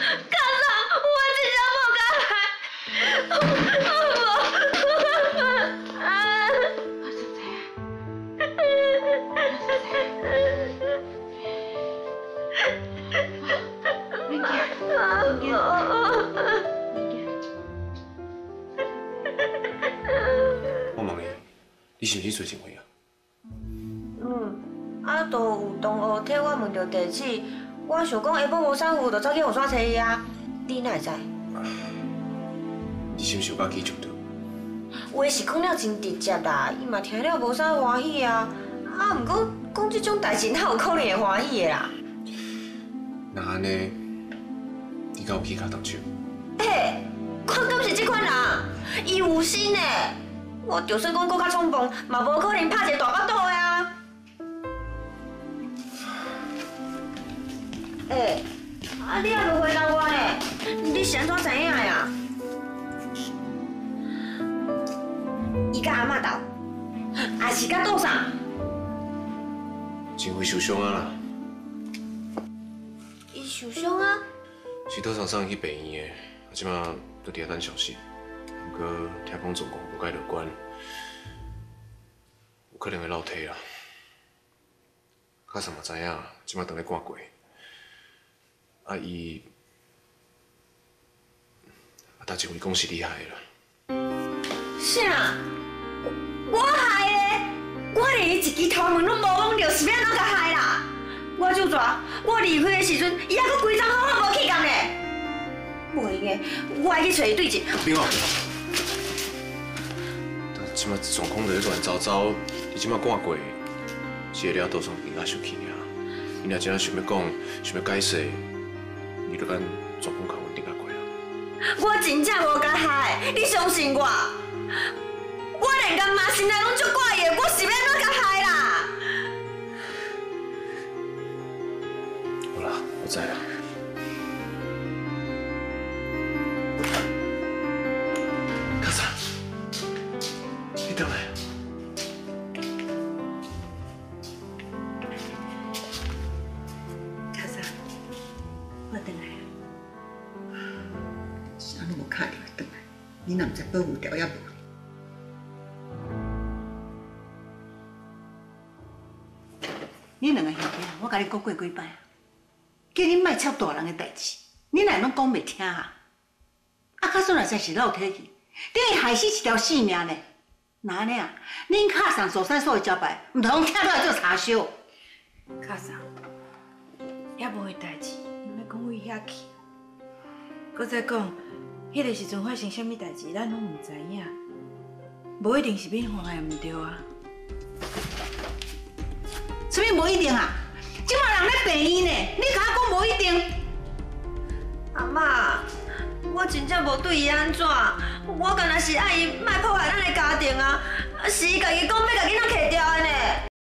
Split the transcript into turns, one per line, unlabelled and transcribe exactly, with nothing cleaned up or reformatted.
卡桑，我真正无甲害，我无。啊！我实在，我实在。免惊，免惊。
我问你，你是毋是做前会啊？
嗯，啊，都有同学替我问到地址，我想讲下晡无衫裤，就走去后山找伊啊。你哪会知？
你是毋是有甲记住着？
话是讲了真直接啦，伊嘛听了无啥欢喜啊。啊，毋过讲这种代志哪有可能会欢喜的啦？
那安尼，你敢有去甲动手？
嘿，看敢是这款人，伊有心的。 我就算讲搁较冲动，嘛无可能拍一个大巴肚的啊！哎、欸，啊你也无回答我呢？你是安怎知影的啊？伊甲阿嬷斗，还是甲倒啥？
前会受伤啊啦，
伊受伤啊？
是倒上送去病院的，即马都伫遐等消息。 不过听讲状况无介乐观，有可能会落体啊。卡萨嘛知影，即马当咧赶过。啊伊，啊大前位讲是你害的啦。
啥？我害的？我连伊一支头毛拢无摸着，是要安怎甲害啦？我就抓，我离开的时阵，伊还阁规张好好无去干呢。袂用的，我爱去找伊对质。
别话。 即马状况就是乱糟糟，你即马赶过，是会了倒上平安生气尔。你若真正想要讲，想要解释，你就按状况较稳定较过啊。
我真正无甲害，你相信我。我连干妈心内拢足怪的，我是要安怎甲害啦？
好啦，我知啦。 回来。
卡莎，我回来啊！啥拢无看到回来，你哪毋知保护条也无？你两个兄弟，我甲你讲过几摆啊，叫你莫插大人的代志，你哪拢讲袂听啊？啊，卡孙若真是落体去，等于害死一条性命呢。 那安尼啊，恁卡上所产所的招牌，唔通听落来做查销？
卡上，也无迄代志，毋要讲为遐去。搁再讲，迄个时阵发生啥物代志，咱拢唔知影，无一定是免妨害毋对啊。
什么无一定啊？即马人咧病院呢，你甲我讲无一定？
阿嬷，我真正无对伊安怎，我干那是爱伊莫破坏咱的家庭啊，是伊家己讲要甲囡仔摕掉的呢。